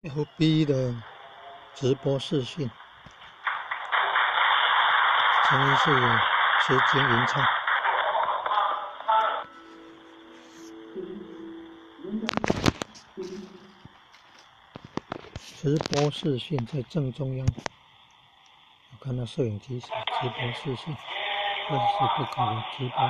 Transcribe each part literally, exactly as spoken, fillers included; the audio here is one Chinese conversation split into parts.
F B 的直播视讯，声音是石井吟唱。直播视讯在正中央，我看到摄影机是直播视讯，这是不可能直播。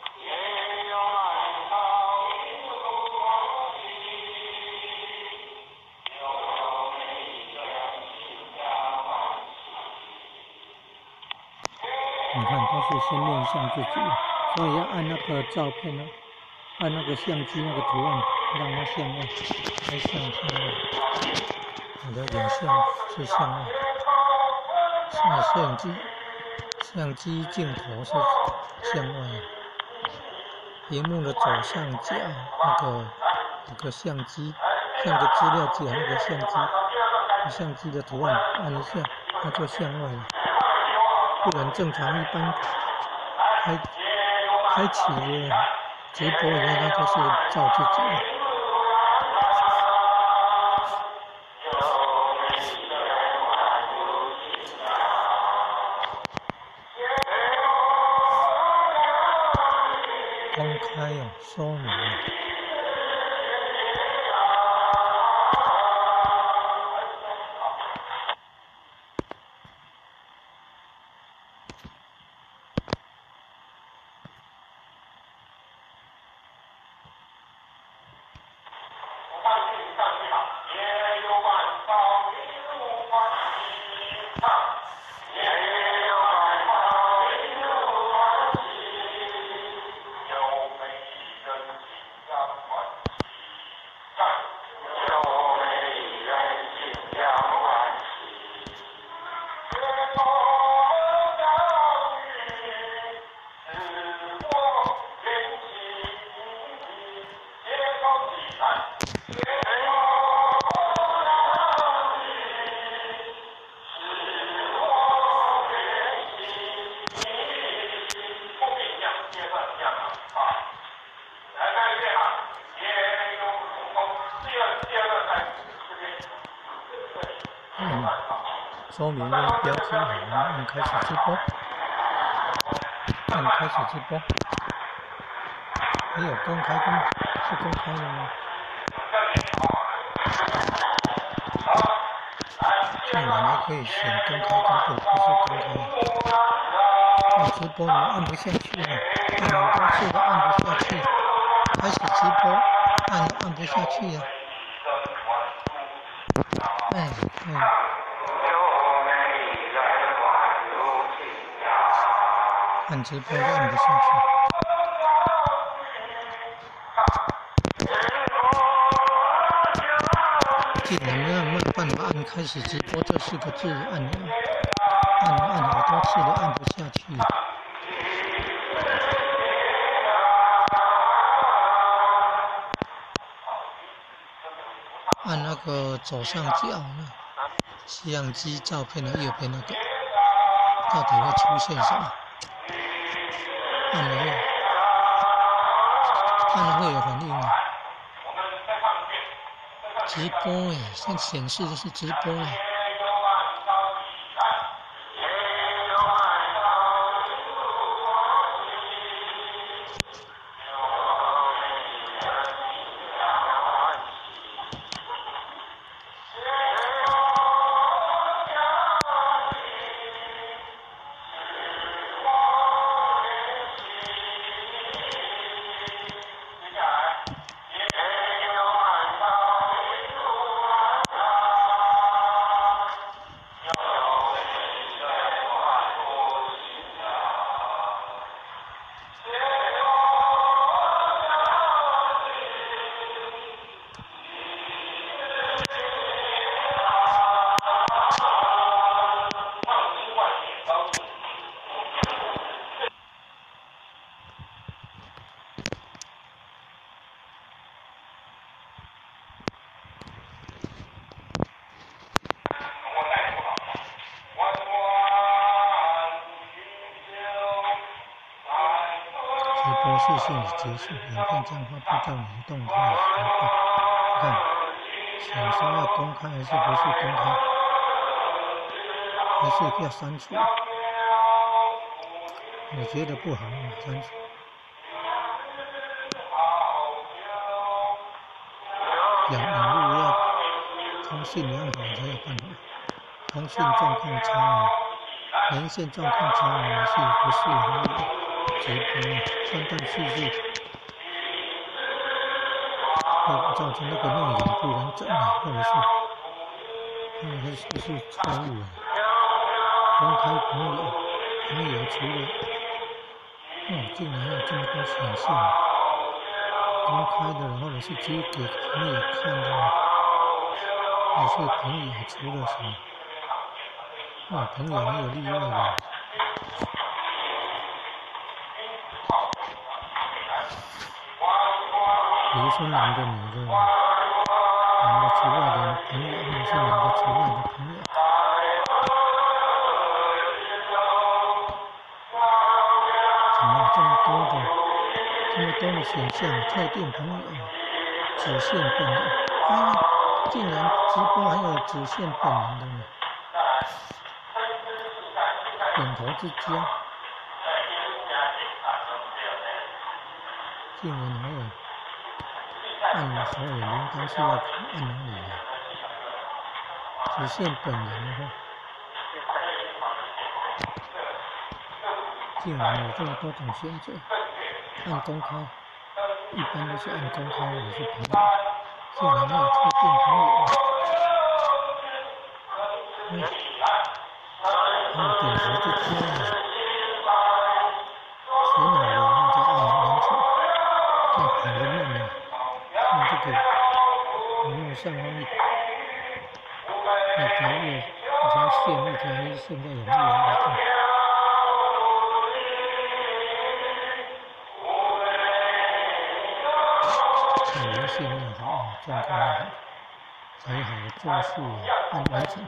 你看，都是先面向自己，所以要按那个照片呢，按那个相机那个图案，让它向外，拍向向外。我的影像是向外，现在摄影机、相机镜头是向外。屏幕的左上角那个有个相机，像个资料夹那个相机，相机的图案按一下，它就向外了。不然正常一般开开启直播以后，它都是照自己的。公开哦，说明哦。嗯，说明那个标记好，按开始直播，按开始直播。没有公开吗？是公开的吗？进来还可以选公开跟不不是公开。按直播你按不下去了，按很多次都按不下去。开始直播按按不下去呀、啊。哎哎。按直播都按不下去。既然没有没有办法按开始直播这四个字按按按好多次都按不下去。按那个左上角呢，相机照片的右边那个，到底会出现什么？按了会，按了会有反应吗？直播哎，现在显示的是直播哎。视讯已结束，影片将发布到你的动态时段。看， 显示要公开还是不是公开？还是要删除？我觉得不好，删除。网网络要通信良好才有办法。通信状况差，连线状况差，还是不适合直播，断断续续，会造成那个内容不完整啊，或者是，或者是是错误啊。公开朋友，朋友除了，哦，竟然有这么多选项，公开的，或者是只给朋友看的，还是朋友除了什么？哦，朋友还有例外的。比如说男的、女的，男的除外的朋友，或者是女的除外的朋友。怎么这么多的，这么多的选项？特定朋友，只限本人。啊，竟然直播还有只限本人的呢！点头之交，竟然还有。按所有铃铛是要按哪里的？只限本人的话，竟然有这么多种选择。按公开，一般都是按公开或者是朋友，竟然还有特定朋友。嗯，还有点头之交呢。选好了以后再按完成，那跑得慢呢。看这个屏幕上方一条页，一条线，一条线现在有没有移动？看连线要好，状况要好，才好做事按完成。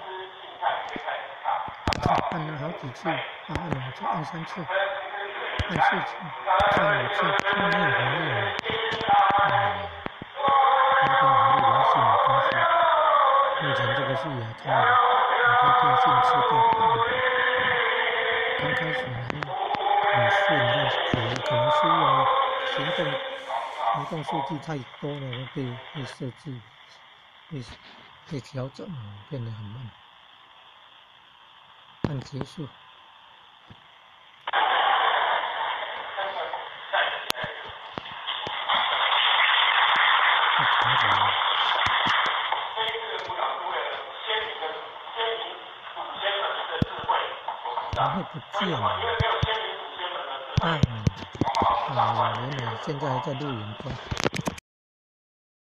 按了好几次，啊，按两次，按三次，按四次，按五次，都没有回应了。嗯。跟网络联系有关系，目前这个是亚太的，亚太电信吃到饱。刚开始很顺，但是可能可能是因为行动行动数据太多了，会被被设置、被被调整，变得很慢。按结束。怎么会不见了？啊，嗯，啊，原来现在还在录影中。